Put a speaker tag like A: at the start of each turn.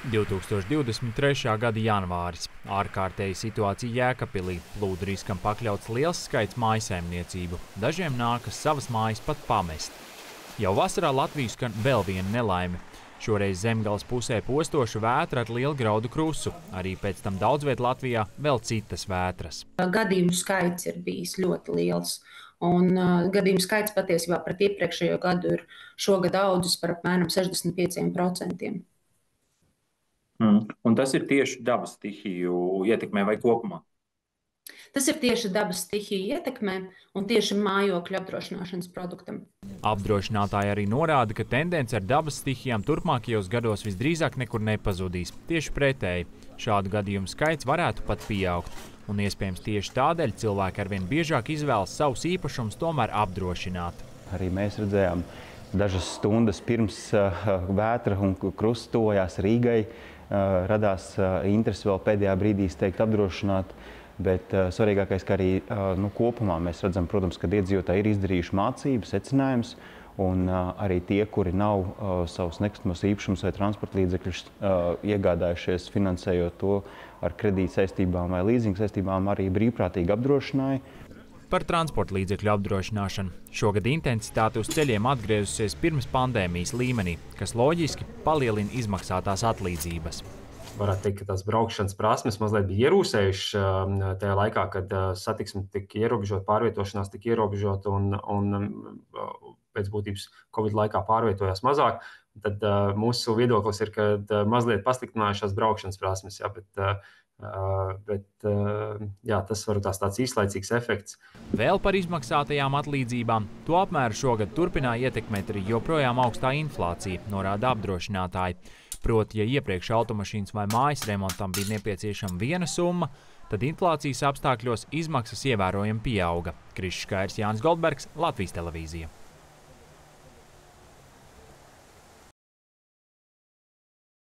A: 2023. gada janvāris. Ārkārtēja situācija Jēkabpilī. Plūdu riskam pakļauts liels skaits mājsaimniecību. Dažiem nākas savas mājas pat pamest. Jau vasarā Latviju skan vēl viena nelaime. Šoreiz Zemgales pusē postoša vētra ar lielu graudu krusu. Arī pēc tam daudzviet Latvijā vēl citas vētras.
B: Gadījumu skaits ir bijis ļoti liels. Un gadījumu skaits patiesībā pret iepriekšējo gadu ir šogad audzis par apmēram 65%.
C: Un tas ir tieši dabas stihiju ietekmē vai kopumā?
B: Tas ir tieši dabas stihiju ietekmē un tieši mājokļu apdrošināšanas produktam.
A: Apdrošinātāji arī norāda, ka tendence ar dabas stihijām turpmākajos gados visdrīzāk nekur nepazudīs. Tieši pretēji, šādu gadījumu skaits varētu pat pieaugt. Un iespējams tieši tādēļ cilvēki arvien biežāk izvēlas savus īpašumus tomēr apdrošināt.
D: Arī mēs redzējām dažas stundas pirms vētra un krusts tuvojās Rīgai. Radās interesi vēl pēdējā brīdī steigt apdrošināt, bet svarīgākais, ka arī kopumā mēs redzam, protams, ka iedzīvotāji ir izdarījuši mācību, secinājumus, un arī tie, kuri nav savus nekustamos īpašumus vai transporta līdzekļus iegādājušies, finansējot to ar kredīt saistībām vai līzinga saistībām, arī brīvprātīgi apdrošināja.
A: Par transporta līdzekļu apdrošināšanu. Šogad intensitāte uz ceļiem atgriezusies pirms pandēmijas līmenī, kas loģiski palielina izmaksātās atlīdzības.
E: Varētu teikt, ka tās braukšanas prasmes mazliet bija ierūsējušas tajā laikā, kad satiksme tika ierobežota, pārvietošanās tika ierobežota un pēc būtības Covid laikā pārvietojās mazāk. Tad mūsu viedoklis ir, ka mazliet pasliktinājušās braukšanas prasmes, bet tas var tāds īslaicīgs efekts.
A: Vēl par izmaksātajām atlīdzībām. To apmēru šogad turpināja ietekmēt arī joprojām augstā inflācija, norāda apdrošinātāji. Proti, ja iepriekš automašīnas vai mājas remontam bija nepieciešama viena summa, tad inflācijas apstākļos izmaksas ievērojami pieauga. Krišs Kairs, Jānis Goldbergs, Latvijas televīzija.